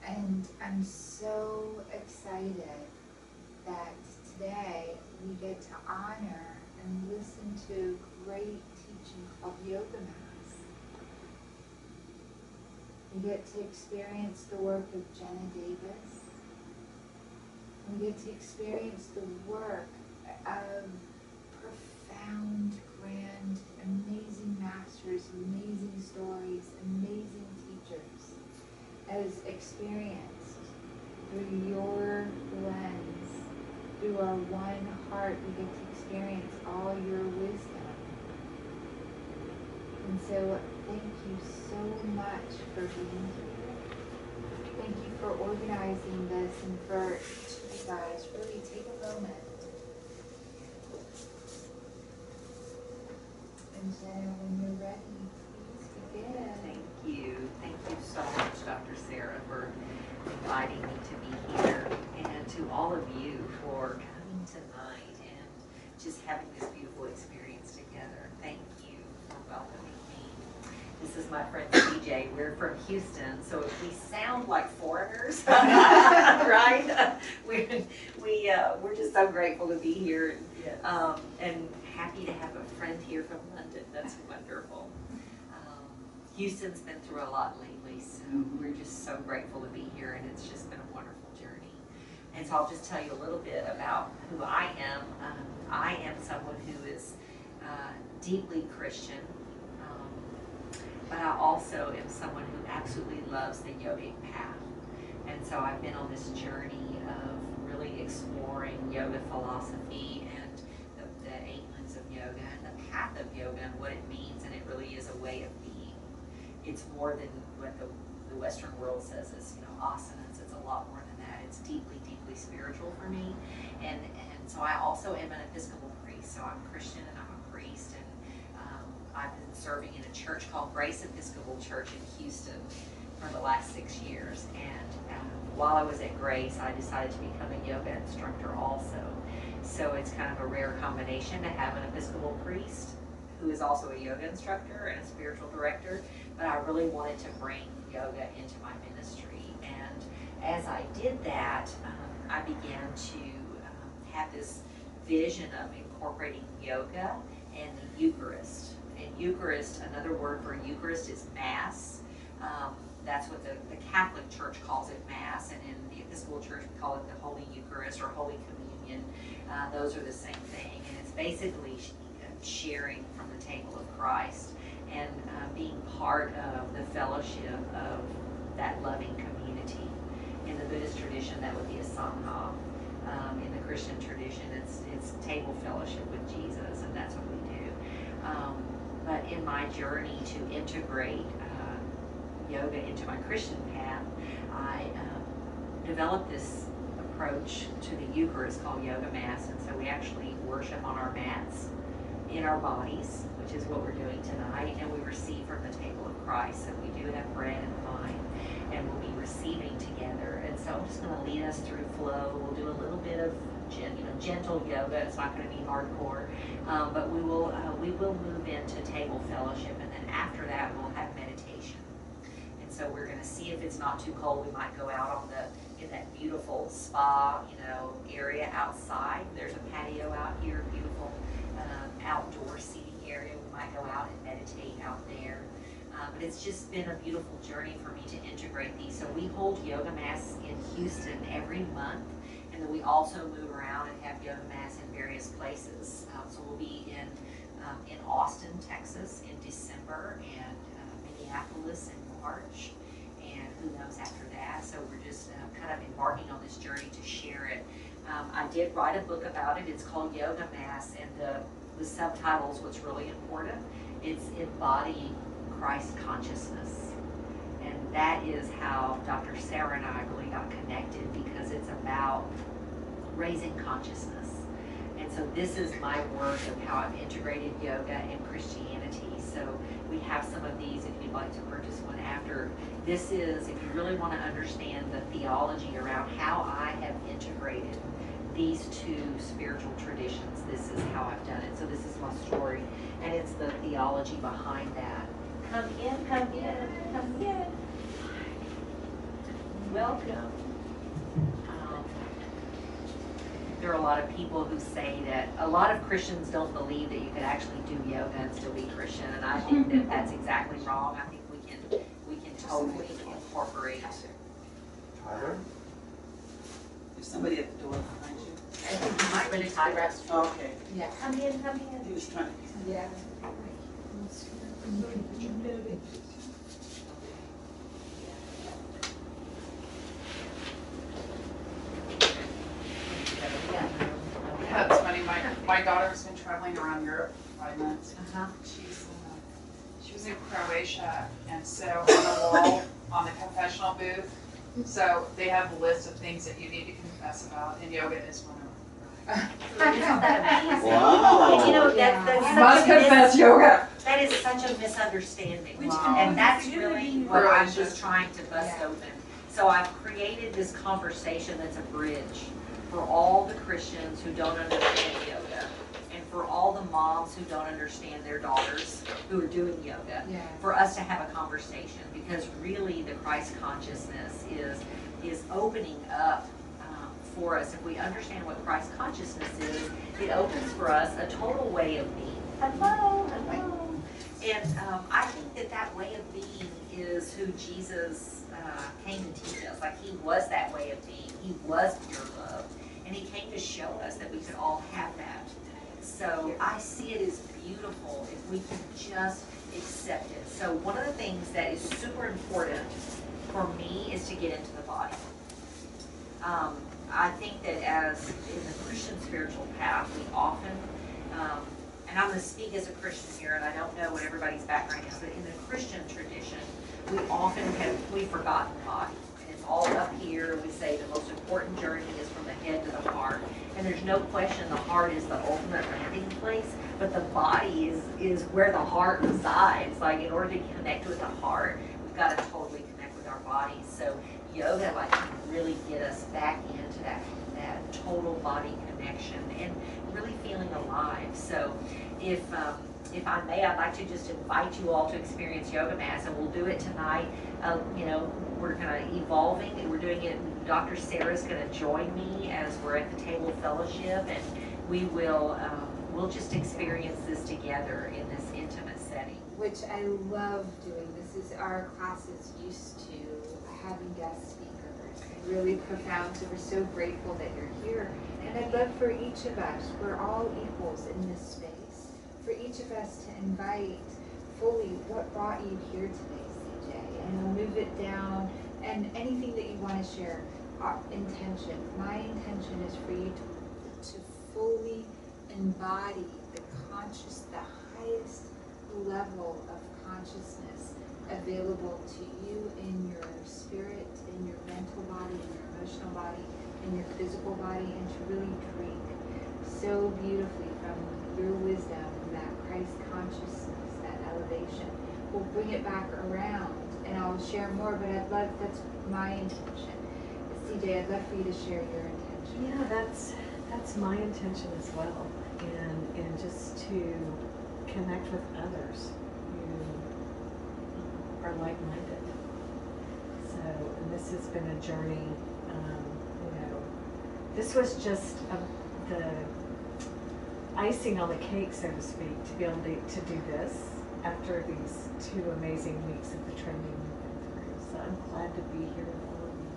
And I'm so excited that today we get to honor and listen to great teaching called YogaMass. We get to experience the work of Gena Davis. We get to experience the work of profound, grand, amazing masters, amazing stories, amazing teachers, as experienced through your lens, through our one heart. We get to experience all your wisdom. And so thank you so much for being here. Thank you for organizing this and for you guys really take a moment. And Gena, when you're ready, please begin. Thank you. Thank you so much, Dr. Sarah, for inviting me to be here, and to all of you for coming tonight and just having this beautiful experience together. Thank you for welcoming me. This is my friend CJ. We're from Houston, so if we sound like foreigners, right? We're just so grateful to be here, and happy to have a friend here from London. That's wonderful. Houston's been through a lot lately, so we're just so grateful to be here, and it's just been a wonderful journey. And so I'll just tell you a little bit about who I am. I am someone who is deeply Christian, but I also am someone who absolutely loves the yogic path. And so I've been on this journey of really exploring yoga philosophy and the 8 limbs of yoga and the path of yoga and what it means, and it really is a way of being. It's more than what the Western world says is, asanas. It's a lot more than that. It's deeply, deeply spiritual for me. And so I also am an Episcopal priest. So I'm Christian and I'm a priest. And I've been serving in a church called Grace Episcopal Church in Houston for the last 6 years. And while I was at Grace, I decided to become a yoga instructor also. So it's kind of a rare combination to have an Episcopal priest who is also a yoga instructor and a spiritual director. But I really wanted to bring yoga into my ministry. And as I did that, I began to have this vision of incorporating yoga and the Eucharist. And Eucharist, another word for Eucharist is Mass. That's what the Catholic Church calls it, Mass. And in the Episcopal Church, we call it the Holy Eucharist or Holy Communion. Those are the same thing. And it's basically sharing from the table of Christ and being part of the fellowship of that loving community. In the Buddhist tradition, that would be a sangha. In the Christian tradition, it's table fellowship with Jesus, and that's what we do. But in my journey to integrate yoga into my Christian path, I developed this approach to the Eucharist called YogaMass, and so we actually worship on our mats in our bodies, which is what we're doing tonight, and we receive from the table of Christ. So we do have bread and wine, and we'll be receiving together. And so I'm just going to lead us through flow. We'll do a little bit of gentle yoga. It's not going to be hardcore, but we will move into table fellowship, and then after that we'll have meditation. And so we're going to see if it's not too cold. We might go out in that beautiful spa area outside. There's a patio out here, beautiful outdoor seating area. We might go out and meditate out there. But it's just been a beautiful journey for me to integrate these. So we hold YogaMass in Houston every month, and then we also move around and have YogaMass in various places. So we'll be in Austin, Texas in December, and Minneapolis in March, and who knows after that. So we're just kind of embarking on this journey to share it. I did write a book about it. It's called YogaMass, and the subtitles, what's really important, it's Embodying Christ Consciousness. And that is how Dr. Sarah and I really got connected, because it's about raising consciousness. And so this is my work of how I've integrated yoga and Christianity. So we have some of these if you'd like to purchase one after. This is, if you really want to understand the theology around how I have integrated these two spiritual traditions, this is how I've done it. So this is my story, and it's the theology behind that. Come in, come in, come in. welcome. There are a lot of people who say that a lot of Christians don't believe that you could actually do yoga and still be Christian, and I think that that's exactly wrong. I think we can totally incorporate. Tyler? There's somebody at the door behind you. I think you might really tie rest. Oh, okay. Yeah. Come in, come in. He was trying to. Yeah. That's funny. My daughter's been traveling around Europe for 5 months. She was in Croatia, and so on the wall on the confessional booth, so they have a list of things that you need to confess about, and yoga is one of them. Isn't that amazing? Wow. And you know, that's You must confess yoga. that is such a misunderstanding. Wow. And that's really what I'm Croatia. just trying to bust open. So I've created this conversation that's a bridge for all the Christians who don't understand yoga, and for all the moms who don't understand their daughters who are doing yoga, Yeah. for us to have a conversation, because really the Christ consciousness is opening up for us. If we understand what Christ consciousness is, it opens for us a total way of being. Hello, hello. And I think that way of being is who Jesus came to teach us. Like, he was that way of being. He was pure love. And he came to show us that we could all have that. So I see it as beautiful if we can just accept it. So one of the things that is super important for me is to get into the body. I think that as in the Christian spiritual path, we often, and I'm going to speak as a Christian here, and I don't know what everybody's background is, but in the Christian tradition, we've forgotten the body. And it's all up here. We say the most important journey is from the head to the heart. And there's no question the heart is the ultimate landing place, but the body is where the heart resides. Like, in order to connect with the heart, we've got to totally connect with our bodies. So yoga can really get us back into that total body connection and really feeling alive. So if I may, I'd like to just invite you all to experience YogaMass, and we'll do it tonight. We're kind of evolving, and we're doing it. Dr. Sarah's going to join me as we're at the table fellowship, and we will we'll just experience this together in this intimate setting. Which I love doing. This is our classes used to having guest speakers, and really profound. So we're so grateful that you're here. And I'd love for each of us, we're all equals in this space, for each of us to invite fully what brought you here today, CJ, and we'll move it down, and anything that you want to share. Our intention, my intention is for you to fully embody the highest level of consciousness available to you in your spirit, in your mental body, in your emotional body, in your physical body, and to really drink so beautifully from your wisdom, that Christ consciousness, that elevation. We'll bring it back around, and I'll share more, but that's my intention. CJ, I'd love for you to share your intention. Yeah, that's my intention as well, and just to connect with others who are like-minded. So, and this has been a journey. This was just the icing on the cake, so to speak, to be able to do this after these 2 amazing weeks of the training we've been through. So I'm glad to be here with all of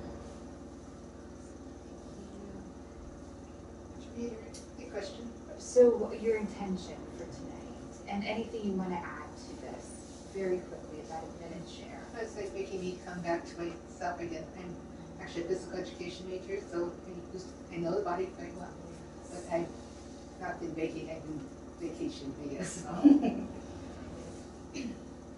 you. Good question. So your intention for tonight, and anything you want to add to this, very quickly, about a minute share. It's like making me come back to myself again. I'm actually a physical education major, so I know the body quite well. But I've not been baking, I've been vacation, I guess. Thank you.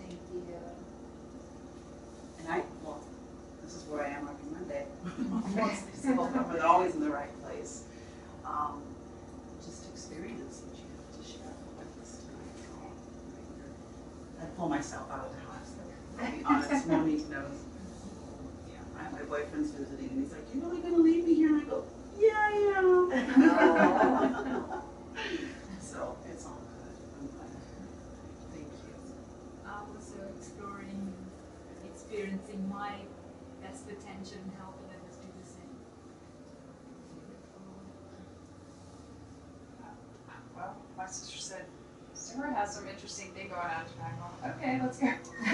And this is where I am every Monday. So I'm always in the right place. Just experience what you have to share with us tonight. I pull myself out of the house. I'll be honest, Monique knows. Yeah, my boyfriend's visiting, and he's like, "You're really gonna leave me here?" And I go, "Yeah, I am." So it's all good. I'm glad. Thank you. I'm also experiencing my best potential and help sister said, Sarah has some interesting thing going on tonight. I'm like, okay, let's go.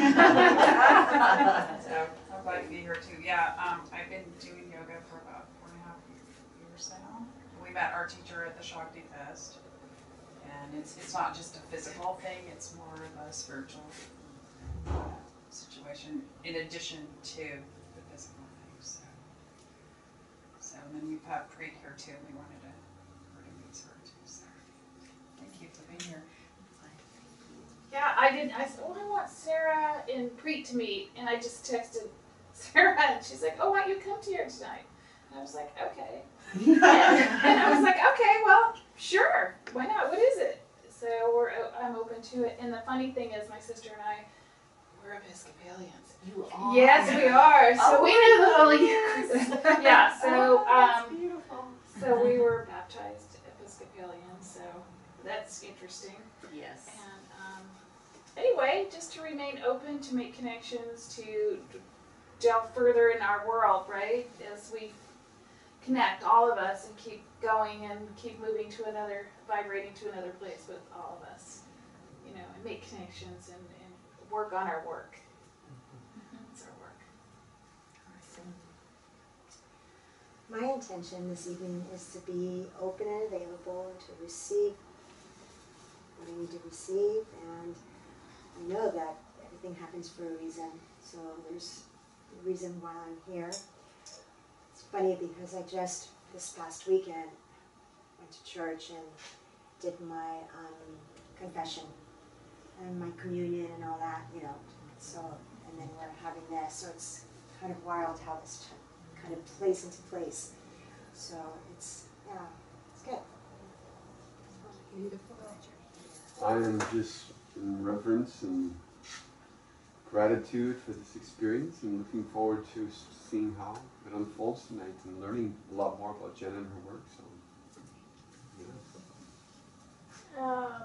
So I'm glad to be here too. Yeah, I've been doing yoga for about 4.5 years now. We met our teacher at the Shakti Fest. And it's not just a physical thing, it's more of a spiritual situation in addition to the physical things. So and then we've had Preet here too. We wanted her to meet her too. So thank you for being here. Yeah, I said, oh, I want Sarah and Preet to meet, and I just texted Sarah, and she's like, oh, why don't you come to here tonight? And I was like, okay. And I was like, okay, well, sure, why not? What is it? So I'm open to it. And the funny thing is, my sister and I, we're Episcopalians. You are. Yes, we are. So we know the Holy Yes. Yeah. So That's beautiful. so we were baptized Episcopalians. So that's interesting. Yes. And anyway, just to remain open, to make connections, to delve further in our world, right? As we connect, all of us, and keep going and keep moving to another, vibrating to another place with all of us, you know, and make connections and work on our work. It's our work. Awesome. My intention this evening is to be open and available to receive what I need to receive, and I know that everything happens for a reason, so there's a reason why I'm here. It's funny because I just, this past weekend, went to church and did my confession and my communion and all that, you know, so, and then we're having this, so it's kind of wild how this kind of plays into place. So it's, yeah, it's good. Beautiful. I am just in reverence and gratitude for this experience and looking forward to seeing how it unfolds tonight and learning a lot more about Gena and her work. So, yeah.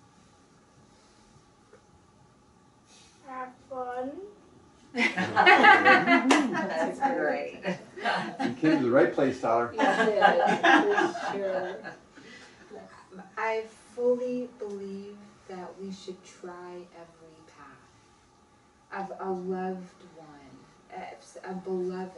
Have fun. That's great. You came to the right place, Tyler. For sure. I fully believe that we should try every path of a loved one, a beloved.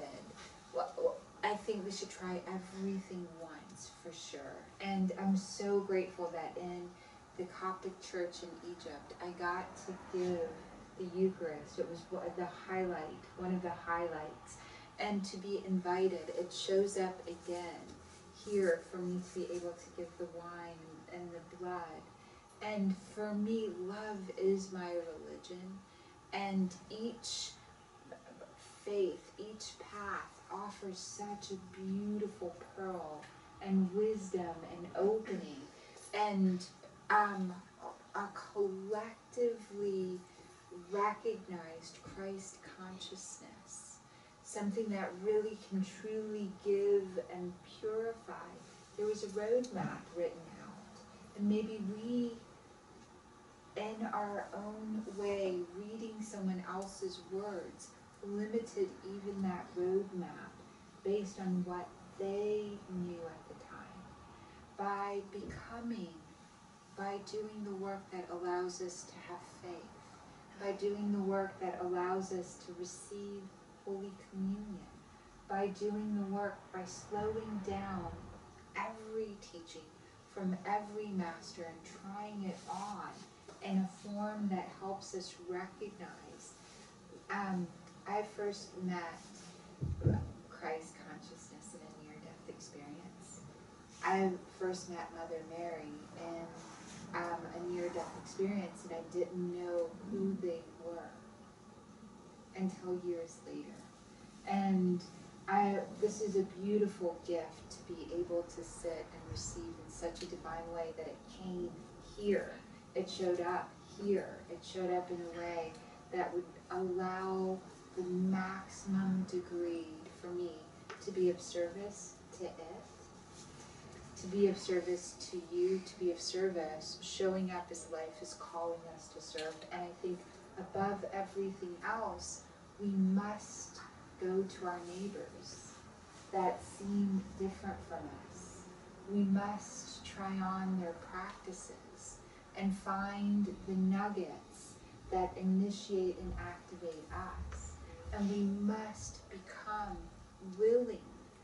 I think we should try everything once, for sure. And I'm so grateful that in the Coptic Church in Egypt, I got to give the Eucharist. It was one of the highlights. And to be invited, it shows up again here for me to be able to give the wine and the blood. And for me, love is my religion. And each faith, each path offers such a beautiful pearl and wisdom and opening and a collectively recognized Christ consciousness, something that really can truly give and purify. There was a roadmap written out, and maybe we, in our own way, reading someone else's words, limited even that roadmap based on what they knew at the time. By becoming, by doing the work that allows us to have faith, by doing the work that allows us to receive Holy Communion, by doing the work, by slowing down every teaching from every master and trying it on in a form that helps us recognize. I first met Christ consciousness in a near-death experience. I first met Mother Mary in a near-death experience, and I didn't know who they were until years later. And this is a beautiful gift to be able to sit and receive in such a divine way that it came here. It showed up here. It showed up in a way that would allow the maximum degree for me to be of service to it, to be of service to you, to be of service, showing up as life is calling us to serve. And I think above everything else, we must go to our neighbors that seem different from us. We must try on their practices. and find the nuggets that initiate and activate us. And we must become willing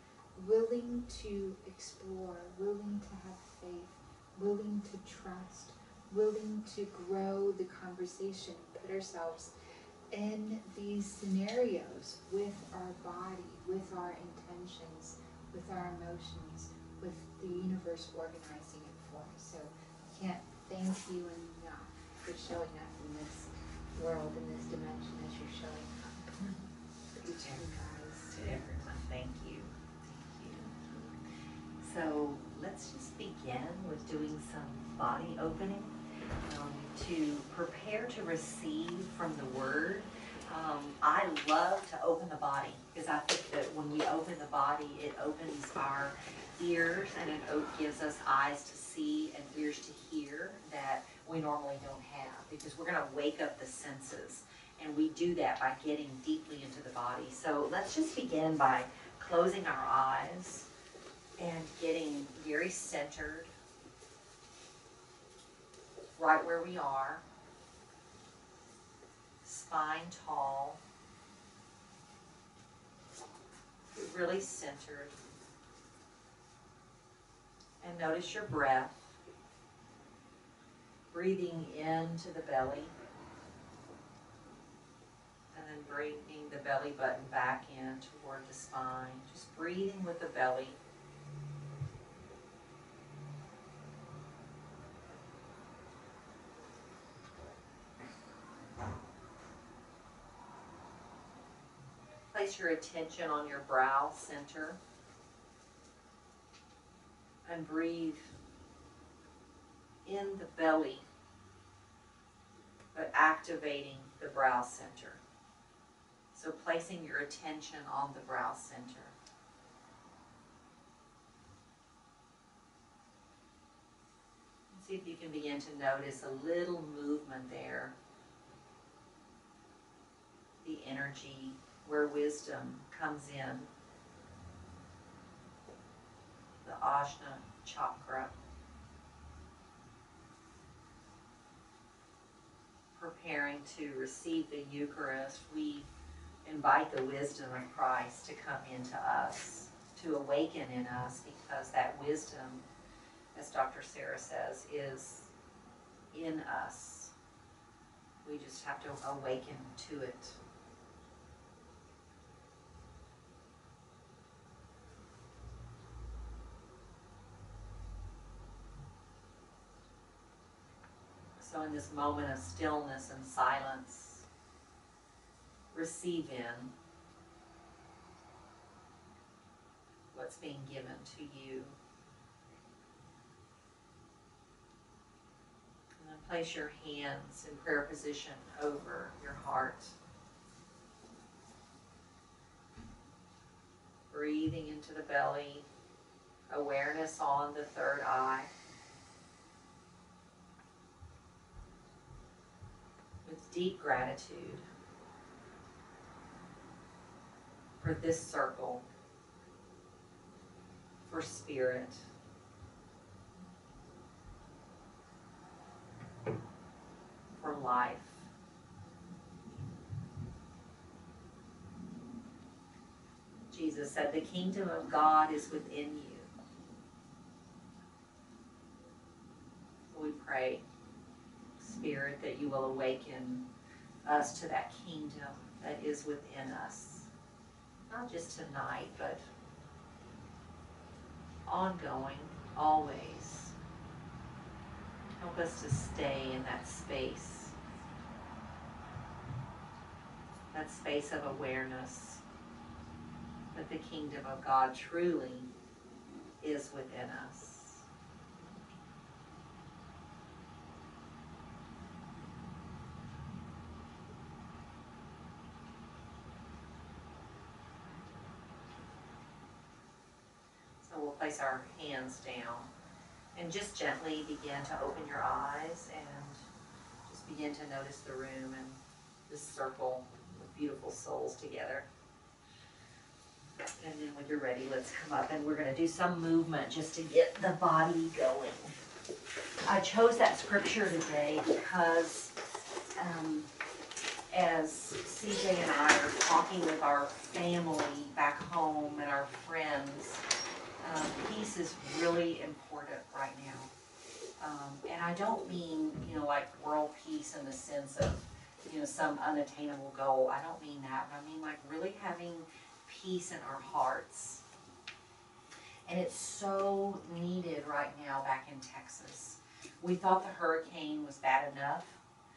to explore, willing to have faith, willing to trust, willing to grow the conversation, put ourselves in these scenarios with our body, with our intentions, with our emotions, with the universe organizing it for us. So I can't thank you enough for showing up in this world, in this dimension as you're showing up for each of you guys. To everyone, thank you. Thank you. So let's just begin with doing some body opening to prepare to receive from the Word. I love to open the body because I think that when we open the body, it opens our ears and it gives us eyes to see and ears to hear that we normally don't have, because we're going to wake up the senses, and we do that by getting deeply into the body. So let's just begin by closing our eyes and getting very centered right where we are, spine tall, really centered. And notice your breath, breathing into the belly, and then bringing the belly button back in toward the spine. Just breathing with the belly. Place your attention on your brow center and breathe in the belly, but activating the brow center. So placing your attention on the brow center. See if you can begin to notice a little movement there. The energy where wisdom comes in. The Ajna Chakra. Preparing to receive the Eucharist, we invite the wisdom of Christ to come into us, to awaken in us, because that wisdom, as Dr. Sarah says, is in us. We just have to awaken to it. So in this moment of stillness and silence, receive in what's being given to you. And then place your hands in prayer position over your heart. Breathing into the belly, awareness on the third eye. With deep gratitude for this circle, for spirit, for life. Jesus said, the kingdom of God is within you. We pray, Spirit, that you will awaken us to that kingdom that is within us. Not just tonight, but ongoing, always. Help us to stay in that space of awareness that the kingdom of God truly is within us. So we'll place our hands down and just gently begin to open your eyes and just begin to notice the room and this circle of beautiful souls together. And then when you're ready, let's come up and we're going to do some movement just to get the body going. I chose that scripture today because as CJ and I are talking with our family back home and our friends, peace is really important right now. And I don't mean, like world peace in the sense of, some unattainable goal. I don't mean that. But I mean like really having peace in our hearts. And it's so needed right now back in Texas. We thought the hurricane was bad enough.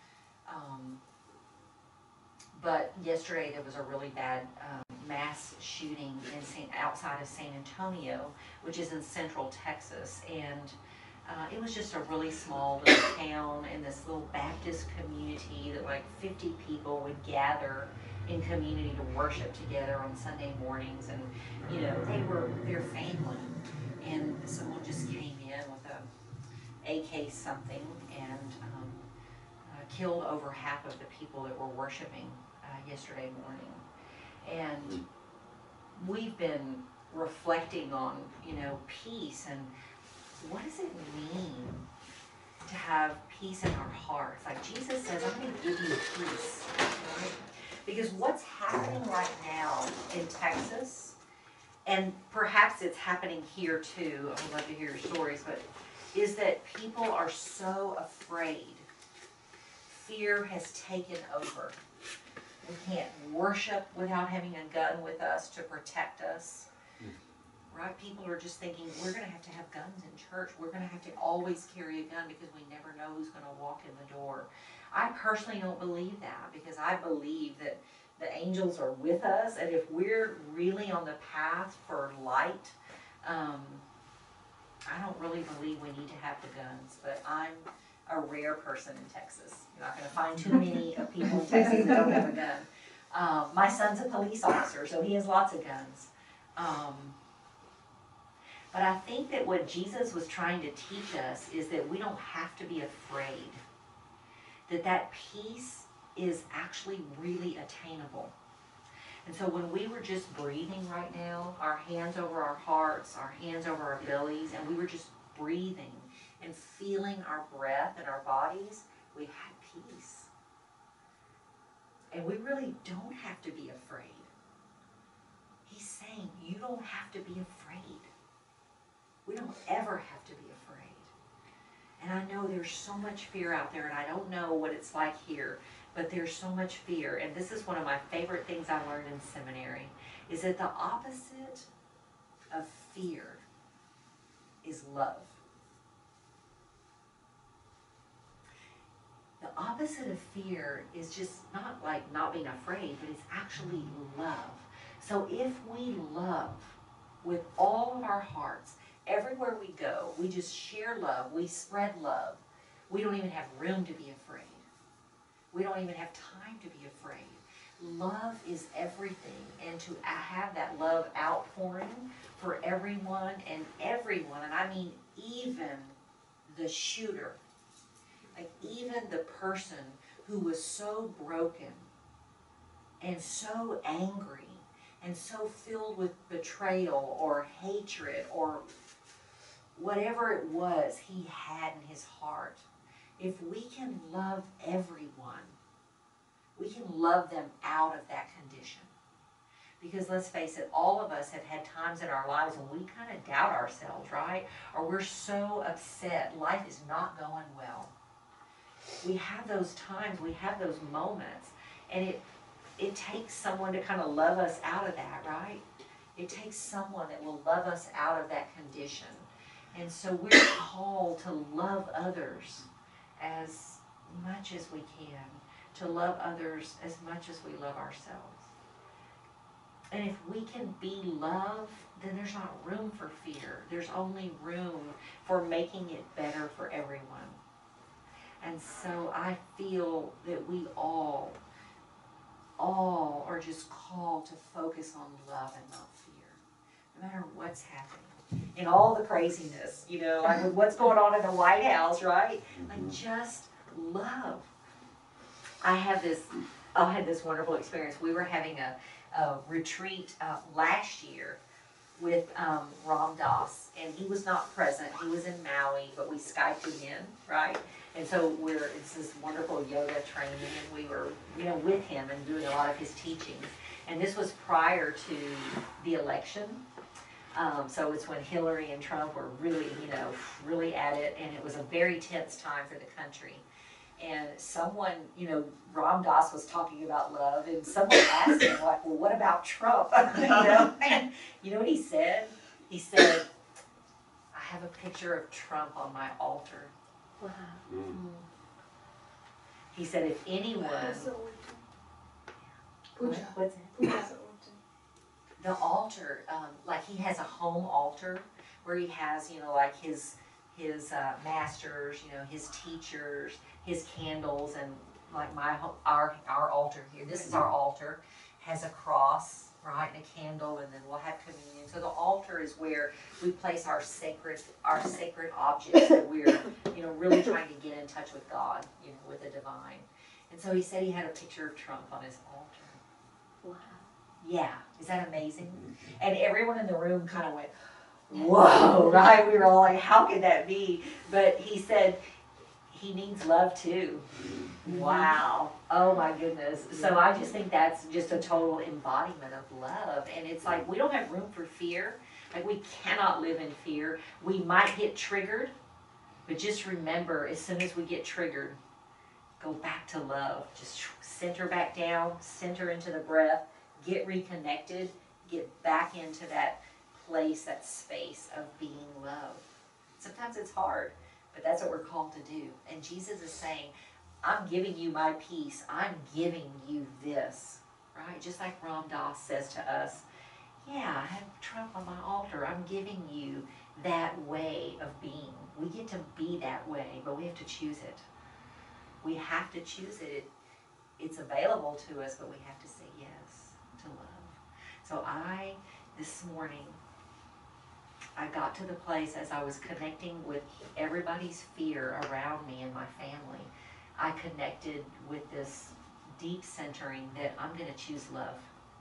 But yesterday there was a really bad mass shooting outside of San Antonio, which is in central Texas. And it was just a really small little town in this little Baptist community that like 50 people would gather in community to worship together on Sunday mornings. And, they were their family. And someone just came in with a AK something and killed over half of the people that were worshiping yesterday morning. And we've been reflecting on, peace and what does it mean to have peace in our hearts? Like Jesus says, I'm going to give you peace. Right? Because what's happening right now in Texas, and perhaps it's happening here too, I would love to hear your stories, but is that people are so afraid. Fear has taken over. We can't worship without having a gun with us to protect us. Right? People are just thinking, we're going to have guns in church. We're going to have to always carry a gun because we never know who's going to walk in the door. I personally don't believe that because I believe that the angels are with us, and if we're really on the path for light, I don't really believe we need to have the guns, but I'm a rare person in Texas. You're not going to find too many of people in Texas that don't have a gun. My son's a police officer, so he has lots of guns. But I think that what Jesus was trying to teach us is that we don't have to be afraid. That peace is actually really attainable. And so when we were just breathing right now, our hands over our hearts, our hands over our bellies, and we were just breathing and feeling our breath in our bodies, we had peace. And we really don't have to be afraid. He's saying you don't have to be afraid. We don't ever have to be afraid. And I know there's so much fear out there, and I don't know what it's like here, but there's so much fear. And this is one of my favorite things I learned in seminary, is that the opposite of fear is love. The opposite of fear is just not like not being afraid, but it's actually love. So if we love with all of our hearts, everywhere we go, we just share love, we spread love. We don't even have room to be afraid. We don't even have time to be afraid. Love is everything, and to have that love outpouring for everyone, and I mean even the shooter, like even the person who was so broken and so angry and so filled with betrayal or hatred or whatever it was he had in his heart. If we can love everyone, we can love them out of that condition. Because let's face it, all of us have had times in our lives when we kind of doubt ourselves, right? Or we're so upset, life is not going well. We have those times, we have those moments, and it takes someone to kind of love us out of that, right? It takes someone that will love us out of that condition. And so we're called to love others as much as we can, to love others as much as we love ourselves. And if we can be love, then there's not room for fear. There's only room for making it better for everyone. And so I feel that we all are just called to focus on love and not fear, no matter what's happening. In all the craziness, like with what's going on in the White House, right? Like just love. I had this wonderful experience. We were having a retreat last year with Ram Dass, and he was not present. He was in Maui, but we Skyped him in, right? And so it's this wonderful yoga training, and we were, with him and doing a lot of his teachings. And this was prior to the election. So it's when Hillary and Trump were really, really at it, and it was a very tense time for the country. And someone, Ram Dass was talking about love, and someone asked him, like, well, what about Trump? And you know what he said? He said, I have a picture of Trump on my altar. Wow. He said, if anyone, Puja. what's that? The altar, like he has a home altar where he has, like his masters, his teachers, his candles, and like our altar here. This is our altar, has a cross, right, and a candle, and then we'll have communion. So the altar is where we place our sacred objects that we're, really trying to get in touch with God, with the divine. And so he said he had a picture of Trump on his altar. Wow. Yeah, is that amazing? And everyone in the room kind of went, whoa, right? We were all like, how could that be? But he said he needs love too. Wow. Oh my goodness. So I just think that's just a total embodiment of love. And it's like, we don't have room for fear. Like, we cannot live in fear. We might get triggered, but just remember, as soon as we get triggered, go back to love. Just center back down, center into the breath, get reconnected, get back into that place, that space of being love. Sometimes it's hard, but that's what we're called to do. And Jesus is saying, I'm giving you my peace. I'm giving you this, right? Just like Ram Dass says to us, yeah, I have Trump on my altar. I'm giving you that way of being. We get to be that way, but we have to choose it. We have to choose it. It's available to us, but we have to say yes to love. So this morning, I got to the place as I was connecting with everybody's fear around me and my family. I connected with this deep centering that I'm going to choose love.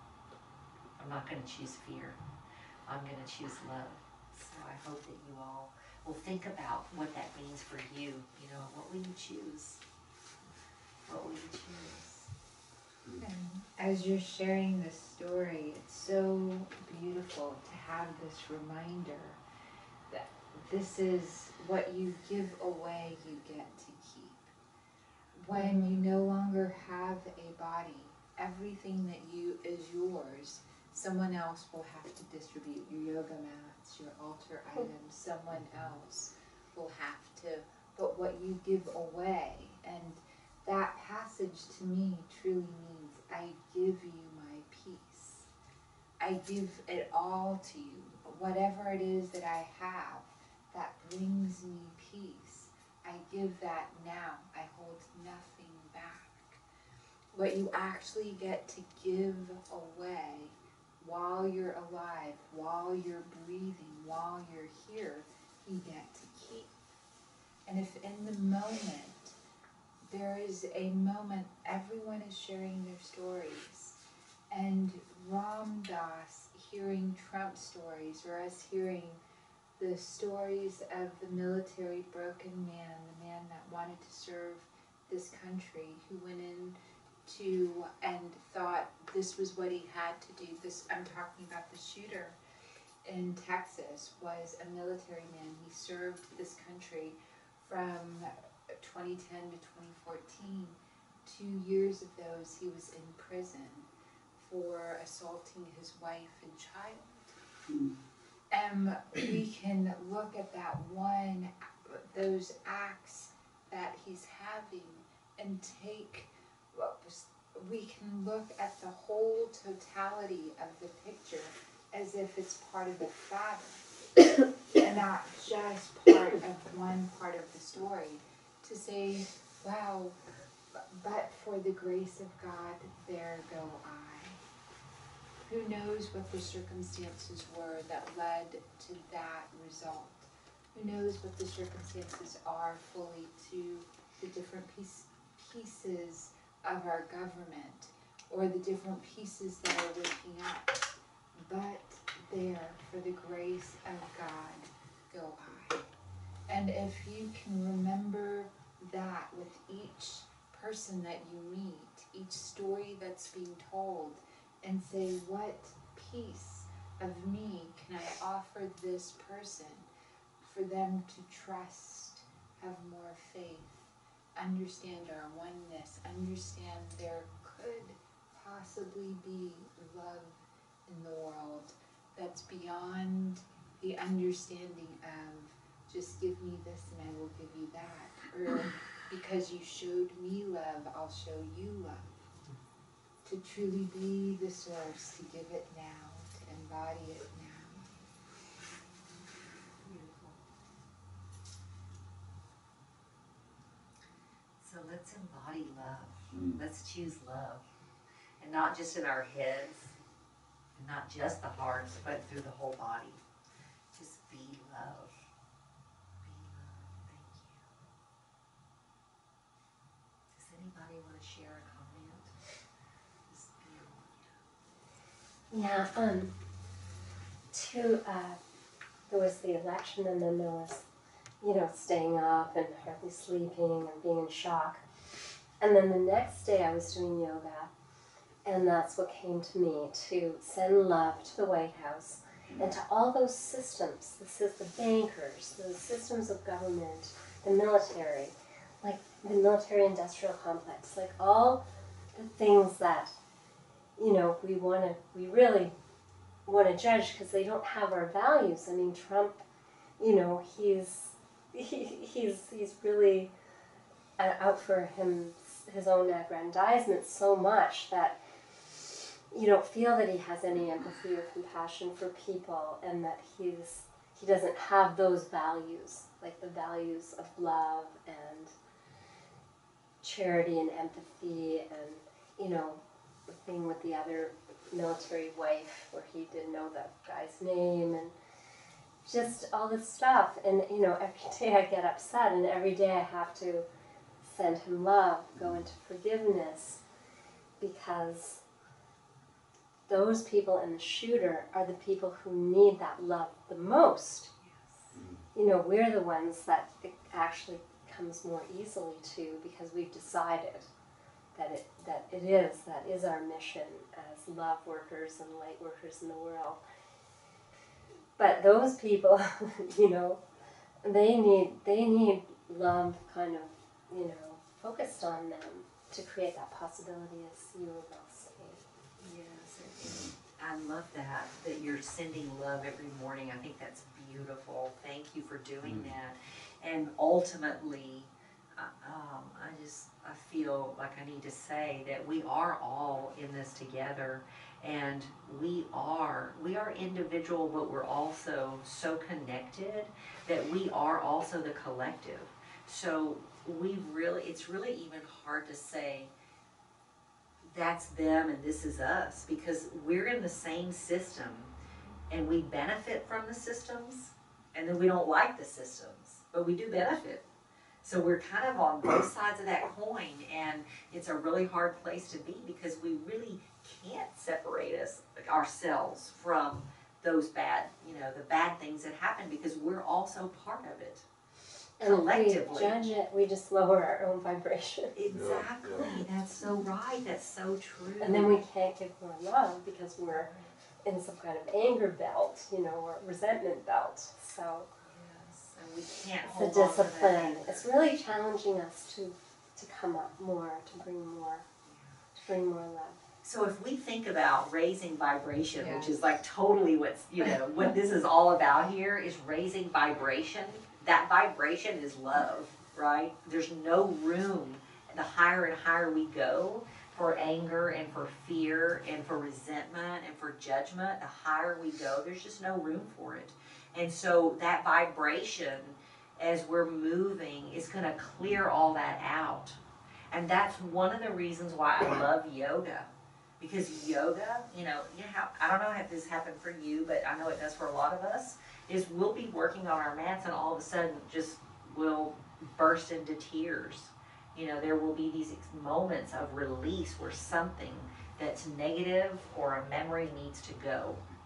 I'm not going to choose fear. I'm going to choose love. So I hope that you all will think about what that means for you. What will you choose? What will you choose? And as you're sharing this story, it's so beautiful to have this reminder that this is what you give away, you get to keep. When you no longer have a body, everything that is yours, someone else will have to distribute. Your yoga mats, your altar items, someone else will have to. But what you give away, and that passage to me truly means I give you my peace. I give it all to you. Whatever it is that I have that brings me peace, I give that now. I hold nothing back. What you actually get to give away while you're alive, while you're breathing, while you're here, you get to keep. And if in the moment, there is a moment, everyone is sharing their stories, and Ram Dass hearing Trump stories, or us hearing the stories of the military broken man, the man that wanted to serve this country, who went into and thought this was what he had to do. I'm talking about the shooter in Texas was a military man. He served this country from 2010 to 2014. 2 years of those he was in prison for assaulting his wife and child. And we can look at those acts that he's having and we can look at the whole totality of the picture as if it's part of the fabric and not just part of one part of the story, to say, wow, but for the grace of God, there go I. Who knows what the circumstances were that led to that result? Who knows what the circumstances are fully to the different pieces of our government, or the different pieces that are waking up? But there, for the grace of God go I. And if you can remember that with each person that you meet, each story that's being told, and say, what piece of me can I offer this person for them to trust, have more faith, understand our oneness, understand there could possibly be love in the world that's beyond the understanding of just give me this and I will give you that, or because you showed me love, I'll show you love. To truly be the source, to give it now, to embody it now. Beautiful. So let's embody love. Let's choose love. And not just in our heads, and not just the hearts, but through the whole body. Just be love. Be love. Thank you. Does anybody want to share a comment? Just be there was the election, and then there was, staying up and hardly sleeping and being in shock. And then the next day I was doing yoga, and that's what came to me, to send love to the White House and to all those systems. This is the bankers, the systems of government, the military, like the military-industrial complex, like all the things that, we really want to judge because they don't have our values. I mean, Trump, he's really out for his own aggrandizement so much that you don't feel that he has any empathy or compassion for people, and that he doesn't have those values, like the values of love and charity and empathy, and the thing with the other military wife where he didn't know that guy's name, and just all this stuff. And every day I get upset, and every day I have to send him love, go into forgiveness, because those people and the shooter are the people who need that love the most. Yes. We're the ones that it actually comes more easily to, because we've decided that is our mission as love workers and light workers in the world. But those people, they need love kind of, focused on them to create that possibility, as you were both saying. Yes, I love that you're sending love every morning. I think that's beautiful. Thank you for doing that. And ultimately, I feel like I need to say that we are all in this together, and we are individual, but we're also so connected that we are also the collective. So it's really even hard to say that's them and this is us, because we're in the same system and we benefit from the systems, and then we don't like the systems, but we do benefit. So we're kind of on both sides of that coin, and it's a really hard place to be, because we really can't separate ourselves from those bad, the bad things that happen, because we're also part of it. And collectively. if we judge it, we just lower our own vibration. Exactly. Yeah. That's so right. That's so true. And then we can't give more love because we're in some kind of anger belt, or resentment belt. So yes, and we can't it's hold a on to that discipline. anger. It's really challenging us to come up more, to bring more love. So if we think about raising vibration, which is like totally what's, what this is all about here, is raising vibration. That vibration is love, right? There's no room, the higher and higher we go, for anger and for fear and for resentment and for judgment. The higher we go, there's just no room for it. And so that vibration, as we're moving, is going to clear all that out. And that's one of the reasons why I love yoga. Because yoga, how, I don't know if this happened for you, but I know it does for a lot of us, is we'll be working on our mats and all of a sudden just will burst into tears. There will be these moments of release where something that's negative or a memory needs to go.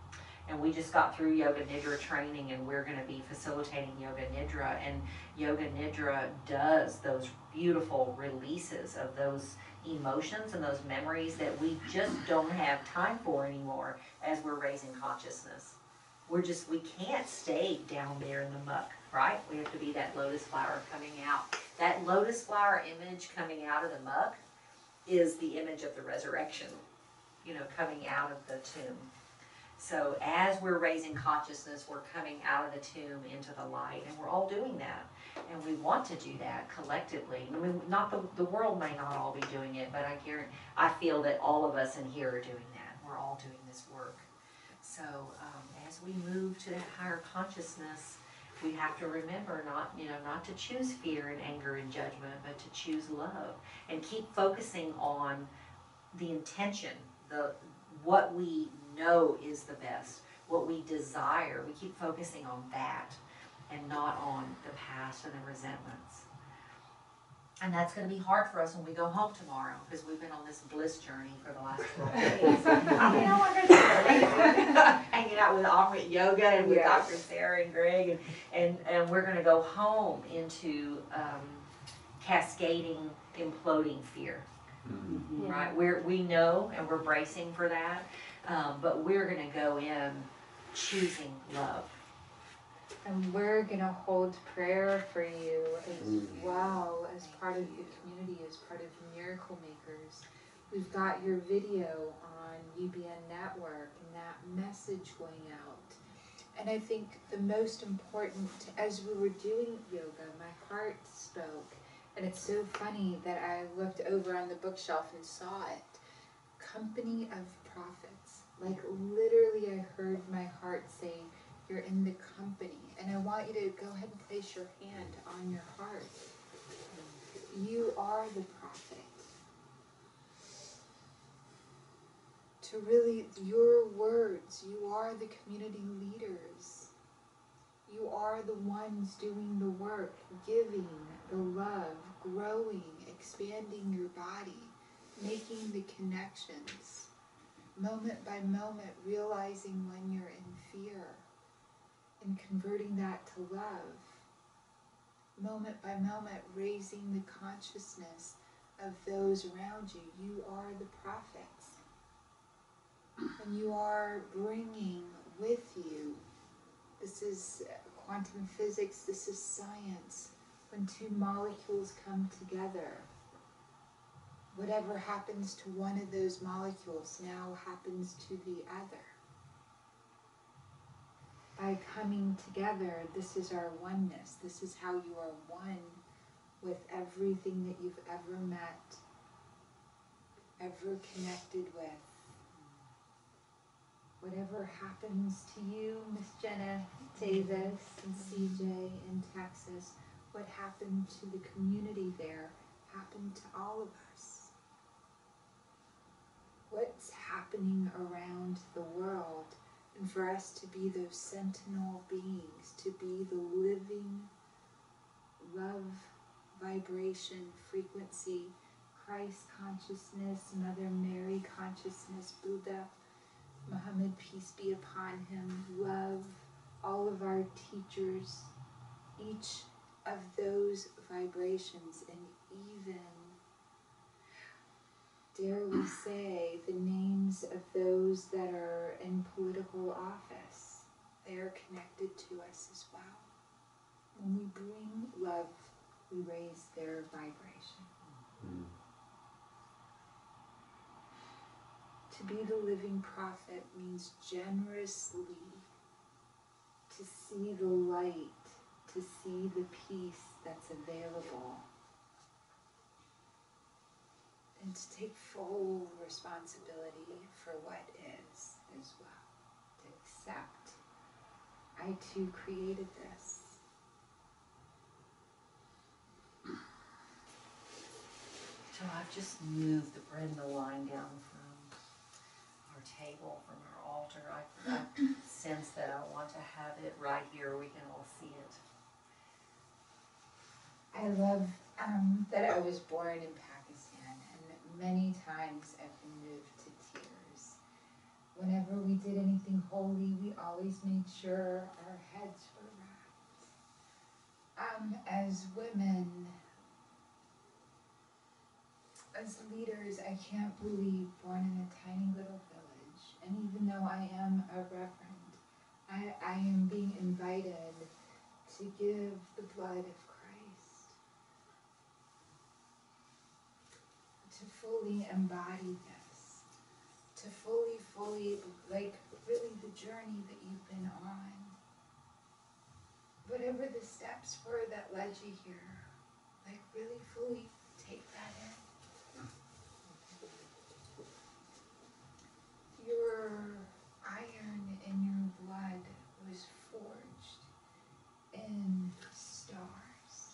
And we just got through Yoga Nidra training, and we're going to be facilitating Yoga Nidra. And Yoga Nidra does those beautiful releases of those emotions and those memories that we just don't have time for anymore as we're raising consciousness. We can't stay down there in the muck, right? We have to be that lotus flower coming out. That lotus flower image coming out of the muck is the image of the resurrection, coming out of the tomb. So as we're raising consciousness, we're coming out of the tomb into the light, and we're all doing that. And we want to do that collectively. I mean, not the world may not all be doing it, but I feel that all of us in here are doing that. We're all doing this work. So as we move to that higher consciousness, we have to remember not to choose fear and anger and judgment, but to choose love, and keep focusing on the intention, what we know is the best, what we desire. We keep focusing on that and not on the past and the resentments. And that's going to be hard for us when we go home tomorrow, because we've been on this bliss journey for the last 12 days. Hanging out with Amrit Yoga and with Dr. Sarah and Greg, and we're going to go home into cascading, imploding fear. Yeah. Right? We know, and we're bracing for that, but we're going to go in choosing love. And we're going to hold prayer for you as well, as part of the community, as part of Miracle Makers. We've got your video on UBN Network and that message going out. And I think the most important, as we were doing yoga, my heart spoke. And it's so funny that I looked over on the bookshelf and saw it. Company of Prophets. Like literally I heard my heart say, you're in the company. And I want you to go ahead and place your hand on your heart. You are the prophet. To really, your words, you are the community leaders. You are the ones doing the work, giving the love, growing, expanding your body, making the connections, moment by moment, realizing when you're in fear, and converting that to love. Moment by moment, raising the consciousness of those around you. You are the prophets. And you are bringing with you, this is quantum physics, this is science, when two molecules come together, whatever happens to one of those molecules now happens to the other. By coming together, this is our oneness. This is how you are one with everything that you've ever met, ever connected with. Whatever happens to you, Miss Gena Davis and CJ in Texas, what happened to the community there happened to all of us. What's happening around the world, and for us to be those sentinel beings, to be the living love, vibration, frequency, Christ consciousness, Mother Mary consciousness, Buddha, Muhammad, peace be upon him, love, all of our teachers, each of those vibrations, and even, dare we say, the names of those that are in political office, they are connected to us as well. When we bring love, we raise their vibration. To be the living prophet means generously to see the light, to see the peace that's available, and to take full responsibility for what is as well. To accept, I too created this. So I've just moved the Brenda line down from our table, from our altar. I sense that I want to have it right here, we can all see it. I love that I was born in Pakistan, and many times I've been moved to tears Whenever we did anything holy, we always made sure our heads were wrapped. As women, as leaders, I can't believe born in a tiny little village, and even though I am a reverend, I am being invited to give the blood of Christ, to fully embody this, to fully, like really the journey that you've been on. Whatever the steps were that led you here, like really fully take that in. Your iron in your blood was forged in stars.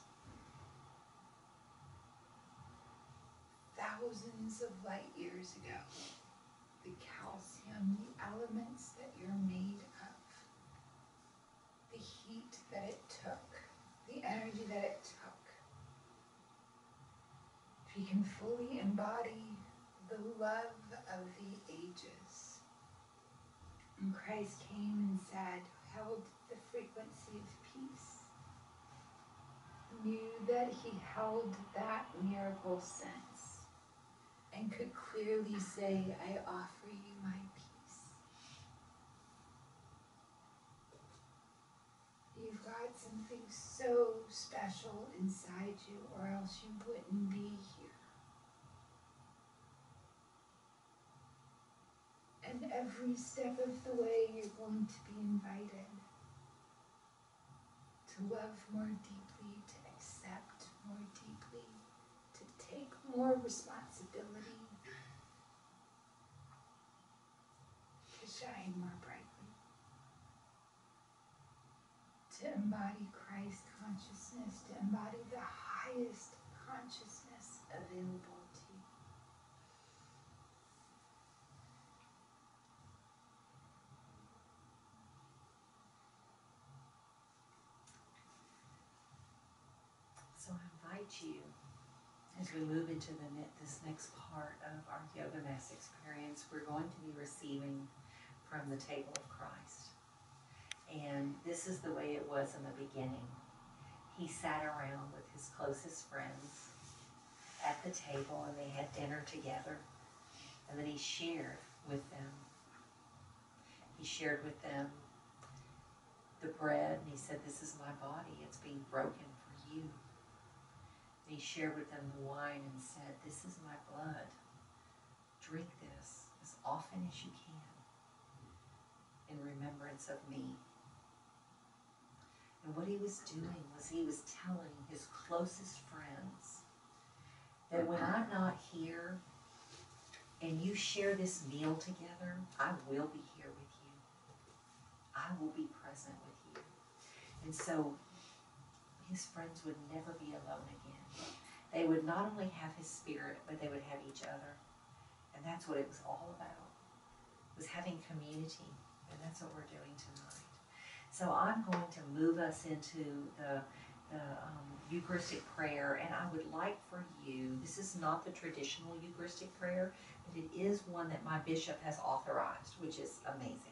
Thousands of light years ago, the calcium, the elements that you're made of, the heat that it took, the energy that it took. If you can fully embody the love of the ages. And Christ came and said, held the frequency of peace, knew that he held that miracle sense, and could clearly say, I offer you my peace. You've got something so special inside you, or else you wouldn't be here. And every step of the way, you're going to be invited to love more deeply, to accept more deeply, to take more responsibility, to shine more brightly, to embody Christ consciousness, to embody the highest consciousness available to you. So I invite you, as we move into this next part of our YogaMass experience, we're going to be receiving from the table of Christ. And this is the way it was in the beginning. He sat around with his closest friends at the table, and they had dinner together. And then he shared with them. He shared with them the bread, and he said, this is my body. It's being broken for you. And he shared with them the wine and said, this is my blood. Drink this as often as you can in remembrance of me. And what he was doing was he was telling his closest friends that when I'm not here and you share this meal together, I will be here with you. I will be present with you. And so his friends would never be alone again. They would not only have his spirit, but they would have each other. And that's what it was all about, was having community. And that's what we're doing tonight. So I'm going to move us into the Eucharistic prayer, and I would like for you, this is not the traditional Eucharistic prayer, but it is one that my bishop has authorized, which is amazing.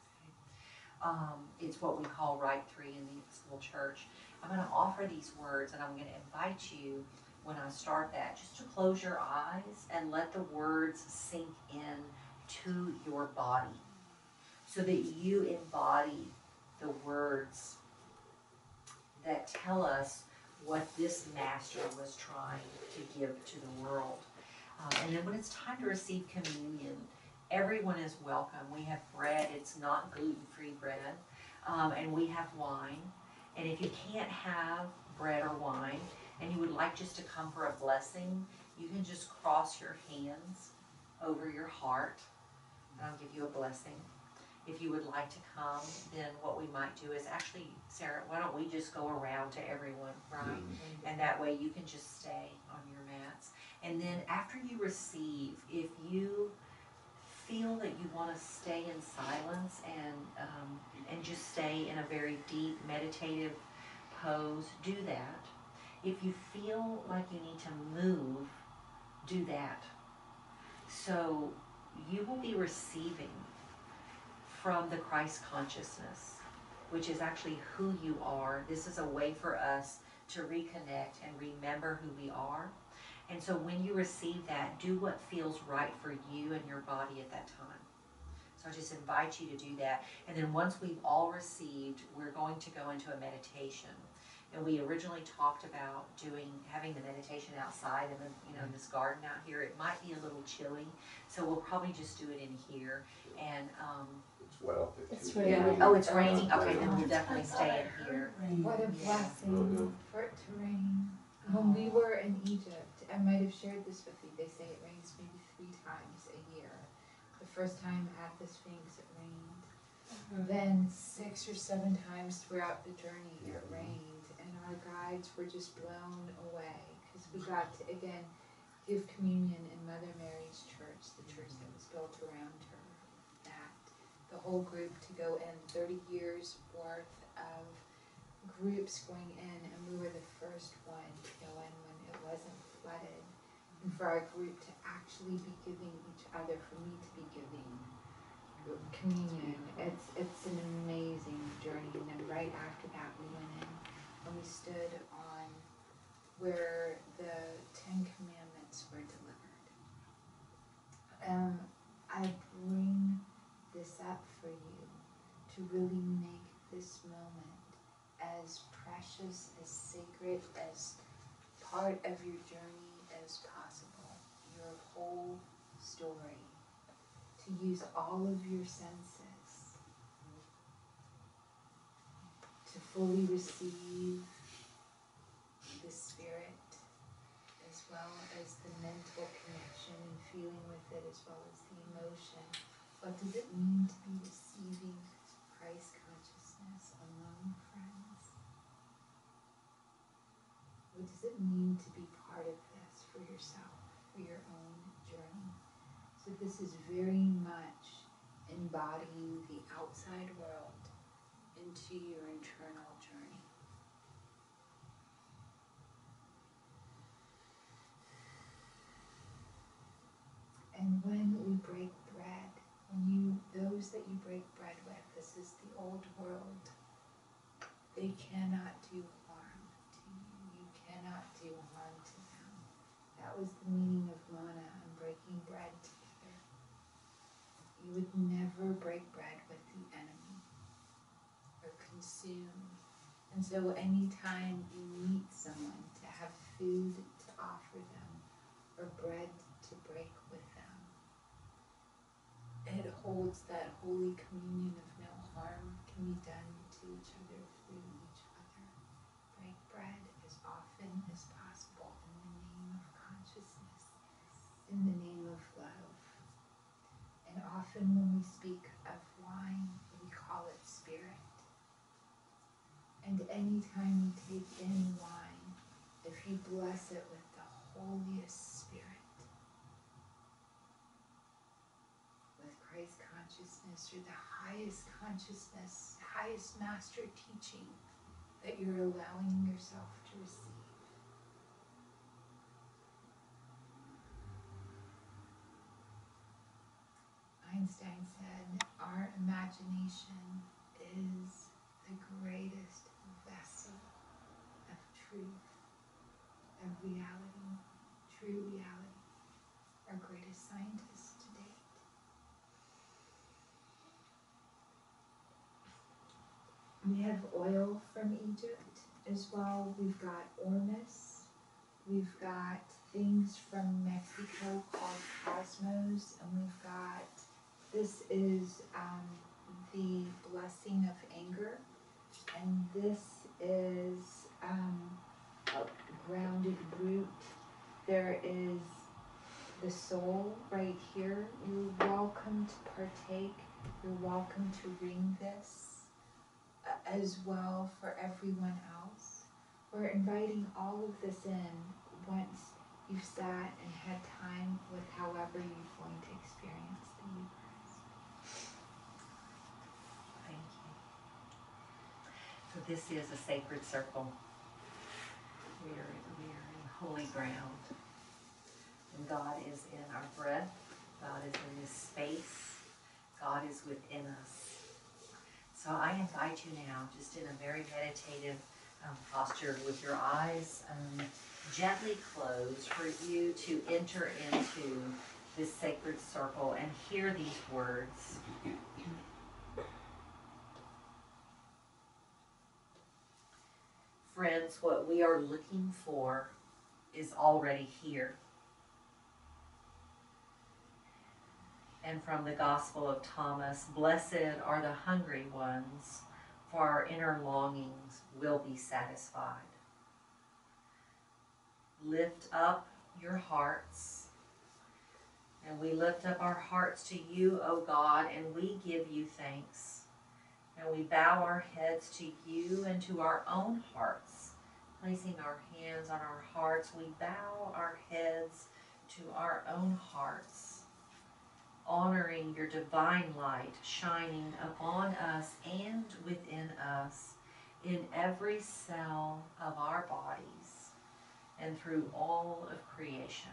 It's what we call Rite 3 in the Episcopal Church. I'm going to offer these words, and I'm going to invite you, when I start that, just to close your eyes and let the words sink in to your body, so that you embody the words that tell us what this master was trying to give to the world. And then when it's time to receive communion, everyone is welcome. We have bread. It's not gluten-free bread. And we have wine. And if you can't have bread or wine, and you would like just to come for a blessing, you can just cross your hands over your heart, and I'll give you a blessing. If you would like to come, then what we might do is actually, Sarah, why don't we just go around to everyone, right? Mm-hmm. And that way you can just stay on your mats. And then after you receive, if you feel that you want to stay in silence and just stay in a very deep meditative pose, do that. If you feel like you need to move, do that. So you will be receiving from the Christ consciousness, which is actually who you are. This is a way for us to reconnect and remember who we are. And so when you receive that, do what feels right for you and your body at that time. So I just invite you to do that. And then once we've all received, we're going to go into a meditation. And we originally talked about having the meditation outside in the, in this garden out here. It might be a little chilly, so we'll probably just do it in here. And It's wet out there too. It's raining. oh, it's raining. Okay, then we'll definitely stay in here. What a blessing for it to rain. When we were in Egypt, I might have shared this with you, they say it rains maybe 3 times a year. The first time at the Sphinx it rained. Then 6 or 7 times throughout the journey it rained. And our guides were just blown away because we got to, again, give communion in Mother Mary's church, the church that was built around her. That the whole group to go in, 30 years worth of groups going in, and we were the first one to go in when it wasn't flooded. And for our group to actually be giving each other, for me to be giving communion, it's an amazing journey. And then right after that we went in and we stood on where the 10 Commandments were delivered. I bring this up for you to really make this moment as precious, as sacred, as part of your journey as possible, your whole story, to use all of your senses to fully receive the spirit as well as the mental connection and feeling with it as well as the emotion. What does it mean to be receiving Christ consciousness among friends? What does it mean to be part of this for yourself, for your own journey? So this is very much embodying the outside world into your internal journey. And when we break bread, those that you break bread with, this is the old world, they cannot do harm to you. You cannot do harm to them. That was the meaning of manna and breaking bread together. You would never break bread with the enemy or consume. And so anytime you meet someone, to have food to offer them or bread to break with them, it holds that holy communion of no harm can be done to each other through each other. Break bread as often as possible in the name of consciousness, in the name of love. And often when we speak of wine, we call it spirit. And anytime you take in wine, if you bless it with the holiest spirit, with Christ consciousness or the highest consciousness, highest master teaching that you're allowing yourself to receive. Einstein said, our imagination is the greatest vessel of truth, of reality, true reality, our greatest scientist to date. We have oil from Egypt as well. We've got ormus. We've got things from Mexico called cosmos. And we've got, this is the blessing of anger. And this is a grounded root. There is the soul right here. You're welcome to partake. You're welcome to ring this as well for everyone else. We're inviting all of this in once you've sat and had time with however you're going to experience the Eucharist. Thank you. So this is a sacred circle. We are in holy ground. And God is in our breath. God is in this space. God is within us. So I invite you now, just in a very meditative posture with your eyes gently closed, for you to enter into this sacred circle and hear these words. Friends, what we are looking for is already here. And from the Gospel of Thomas, blessed are the hungry ones, for our inner longings will be satisfied. Lift up your hearts, and we lift up our hearts to you, O God, and we give you thanks. And we bow our heads to you and to our own hearts, placing our hands on our hearts. We bow our heads to our own hearts, honoring your divine light shining upon us and within us, in every cell of our bodies and through all of creation.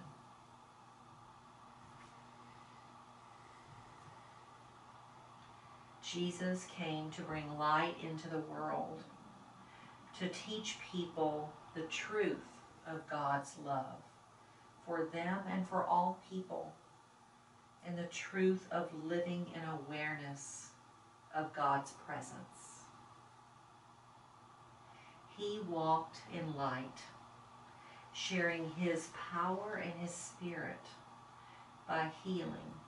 Jesus came to bring light into the world, to teach people the truth of God's love for them and for all people, and the truth of living in awareness of God's presence. He walked in light, sharing his power and his spirit by healing,